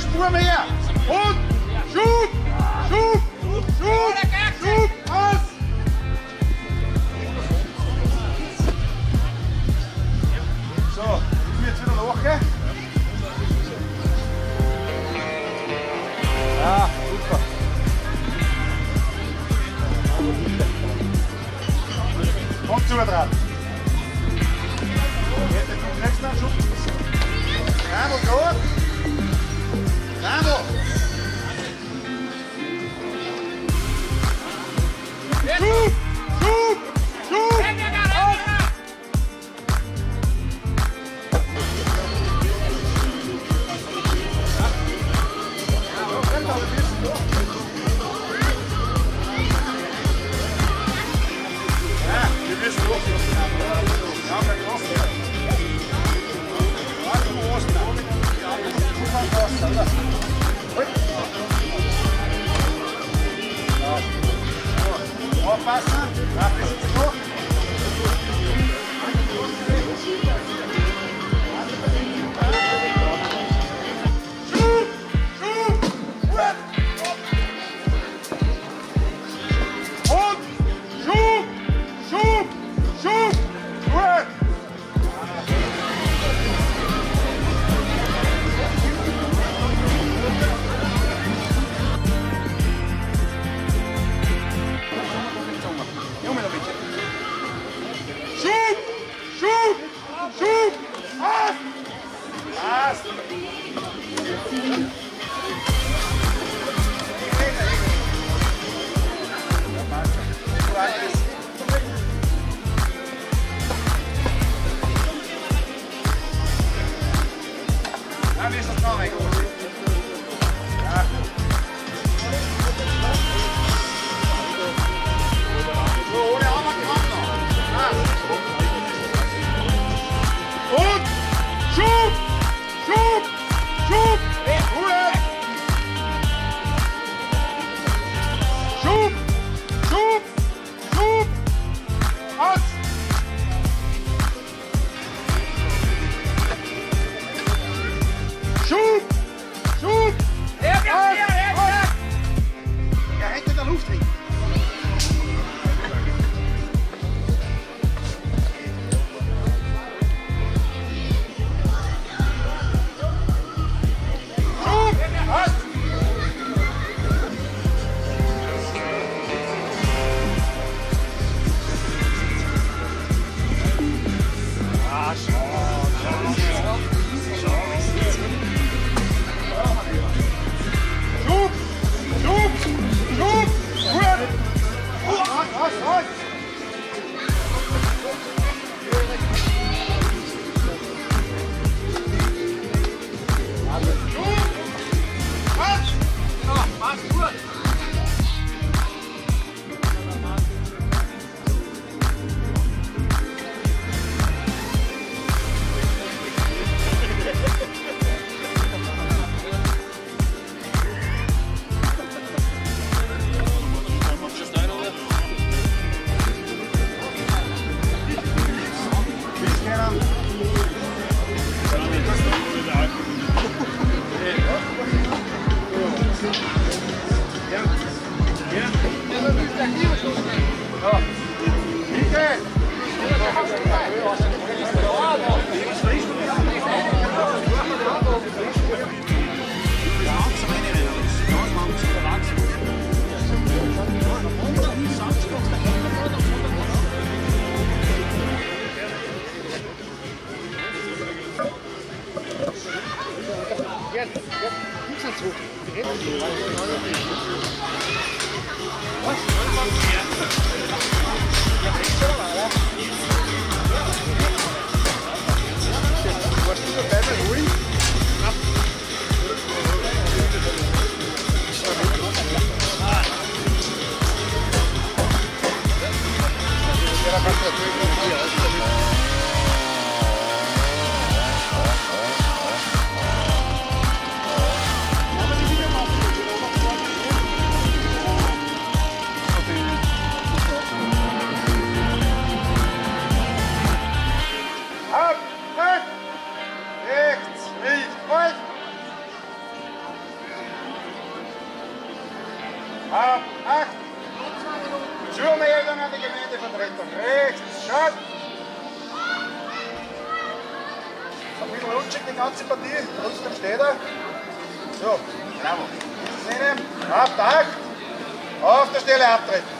Spur mehr. Und Schub, Schub, Schub, Schub, aus. So, ich jetzt wieder nach, gell? Ja, super. Kommt zu dran. Jetzt den nächsten Schub. Bravo, gut. Bravo. Schub, Schub, Schub. Aufpassen, da ist es noch. Schub, Schub, und Schub, Schub, Schub, gut. Schub, Schub, Schub, aus! Was? Ja, wie ist das noch eigentlich? Ja. So, ohne Arme kommt noch. Und Schub, Schub, Schub, Ruhe. Schub, Schub, Schub, aus. Schub, Schub, aus. Er hängt in der Luft drin. Auf, acht. Zumeldung an die Gemeindevertretung. Rechts, schaut. Ein bisschen rutschig die ganze Partie. Trotzdem steht er. So, bravo. Auf, acht. Auf der Stelle abtreten.